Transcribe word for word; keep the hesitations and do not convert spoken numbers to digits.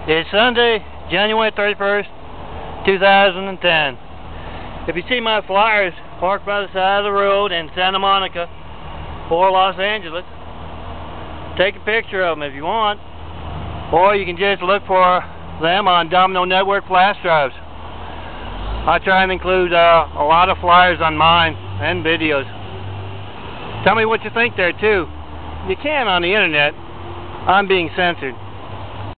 It's Sunday, January thirty-first, two thousand ten. If you see my flyers parked by the side of the road in Santa Monica for Los Angeles, take a picture of them if you want, or you can just look for them on Domino Network flash drives. I try and include uh, a lot of flyers on mine and videos. Tell me what you think there too. You can on the internet. I'm being censored.